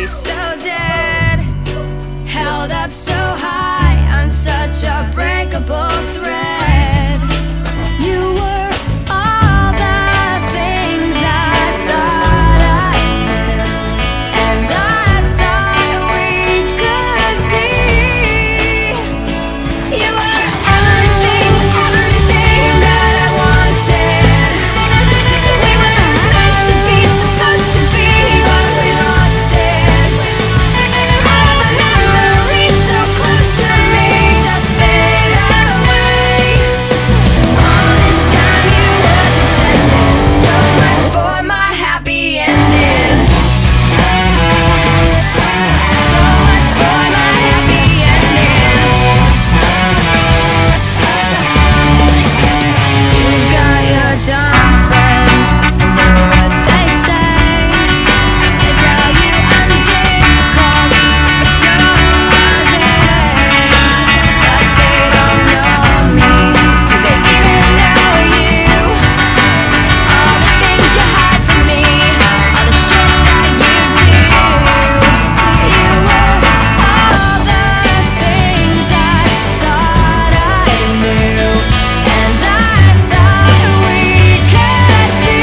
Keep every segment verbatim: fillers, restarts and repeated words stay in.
be so dead, held up so high on such a breakable thread. You were all the things I thought I knew, and I thought we could be. You were everything, everything that I wanted. We were meant to be, supposed to be, but we lost it. All the memories so close to me just fade away. All this time you were pretending, so much for my happy ending. So much for my happy ending. You've got your dumb friends, know what they say. They tell you I'm difficult, but so doesn't say. But they don't know me. Do they even know you? All the things you hide from me, all the shit that you do. You were all the things I thought I knew, and I thought we could be.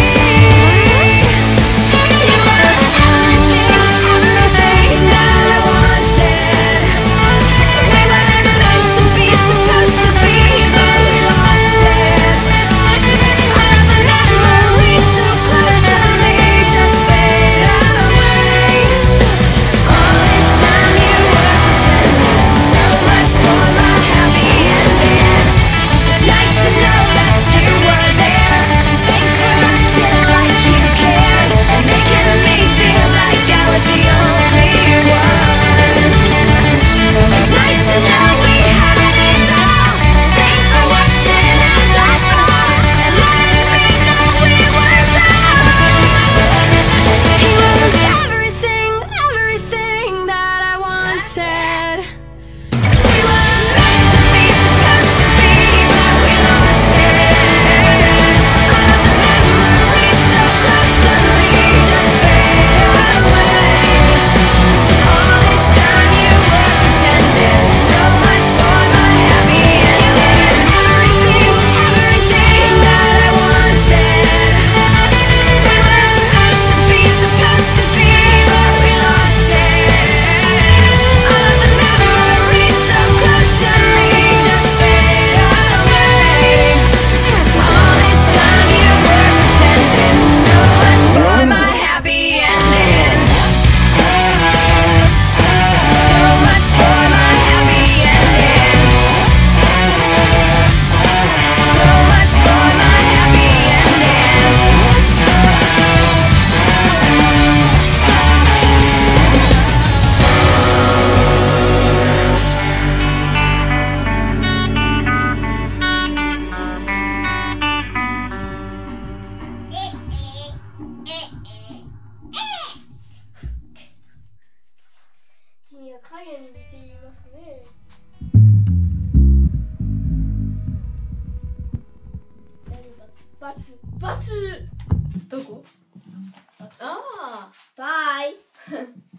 You were everything, everything that I wanted. We were meant to be, supposed to be, but we lost it. All the memories so close to me just fade away. All this time you were pretending, so much for my happy ending. It's nice to know that you were there. Thanks for acting like you cared, and making me feel like I was the only one. It's nice to know we had it all. Thanks for watching as I fall, and letting me know we were done. He was everything, everything that I wanted. We were meant to be, supposed to be, but we lost it. All the memories so close to me just fade away. All this time you were pretending, so much for my happy ending. Everything, everything that I wanted. We were meant to be, supposed to be, but we lost it. All the memories so close to me just fade away. All this time you were pretending, so much for my happy ending. So much for my happy ending. So much for my happy ending. 君は影に似ていますね。バツバツバツ。 どこ？ バツ。 ああ。 バイ。